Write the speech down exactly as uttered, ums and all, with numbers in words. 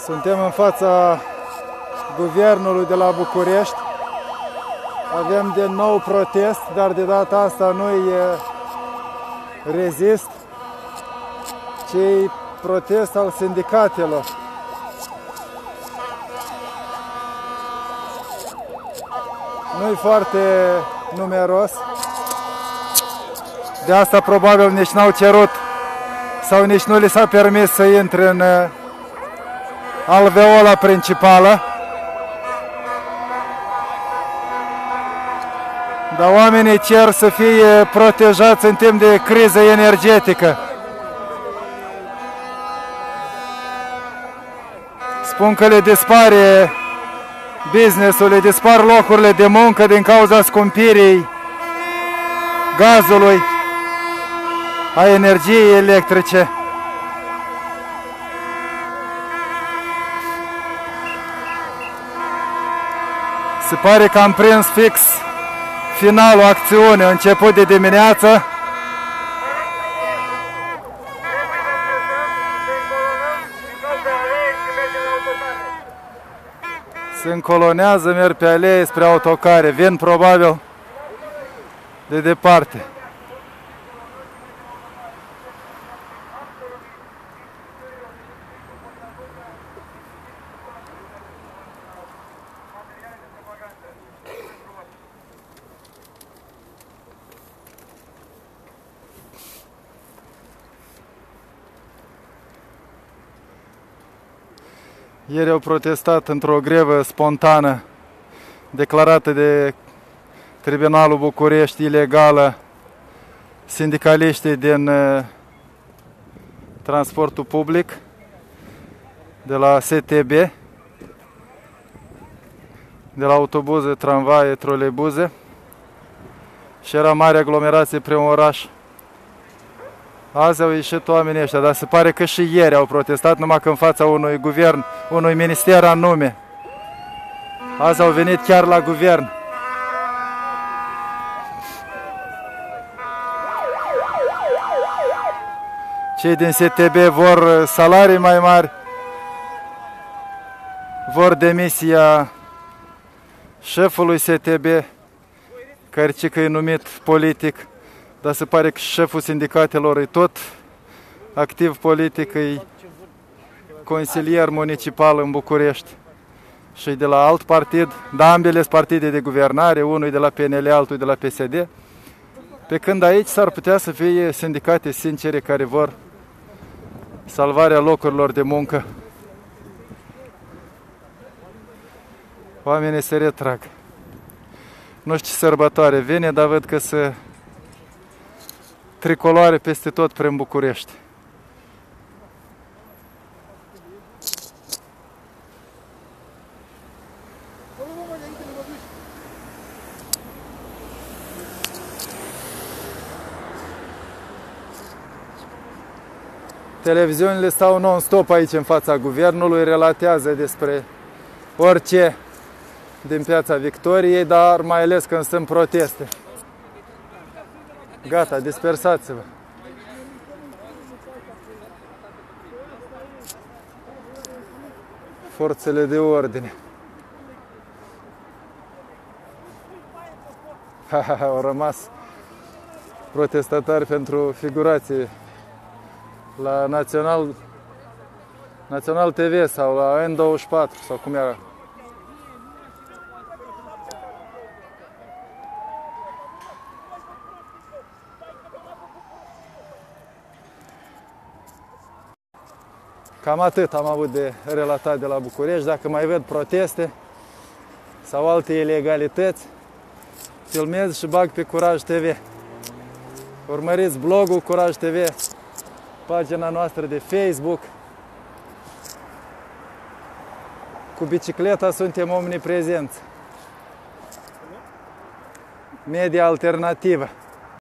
Suntem în fața guvernului de la București. Avem de nou protest, dar de data asta nu-i rezist, ci protest al sindicatelor. Nu-i foarte numeros. De asta probabil nici n-au cerut sau nici nu li s-a permis să intre în alveola principală. Dar oamenii cer să fie protejați în timp de criză energetică. Spun că le dispare business-ul, le dispar locurile de muncă din cauza scumpirii gazului, a energiei electrice. Se pare că am prins fix finalul acțiunii, început de dimineață. Se încolonează, merg pe alee spre autocare, vin probabil de departe. Ieri au protestat într-o grevă spontană declarată de Tribunalul București ilegală sindicaliștii din uh, transportul public de la S T B, de la autobuze, tramvaie, troleibuze, și era mare aglomerație prin oraș. Azi au ieșit oamenii ăștia, dar se pare că și ieri au protestat, numai că în fața unui guvern, unui minister anume. Azi au venit chiar la guvern. Cei din S T B vor salarii mai mari, vor demisia șefului S T B, care cică e numit politic. Dar se pare că șeful sindicatelor e tot activ politic, e consilier municipal în București și de la alt partid, dar ambele sunt partide de guvernare, unul de la P N L, altul de la P S D, pe când aici s-ar putea să fie sindicate sincere care vor salvarea locurilor de muncă. Oamenii se retrag. Nu știu ce sărbătoare vine, dar văd că se tricoloare peste tot prin București. Televiziunile stau non-stop aici în fața guvernului, relatează despre orice din Piața Victoriei, dar mai ales când sunt proteste. Gata, dispersați-vă. Forțele de ordine. Au rămas protestatari pentru figurație la Național, Național T V sau la N douăzeci și patru sau cum era. Cam atât am avut de relatat de la București. Dacă mai ved proteste sau alte ilegalități, filmez și bag pe Curaj T V. Urmăriți blogul Curaj T V, pagina noastră de Facebook. Cu bicicleta suntem omniprezenți. Media alternativă.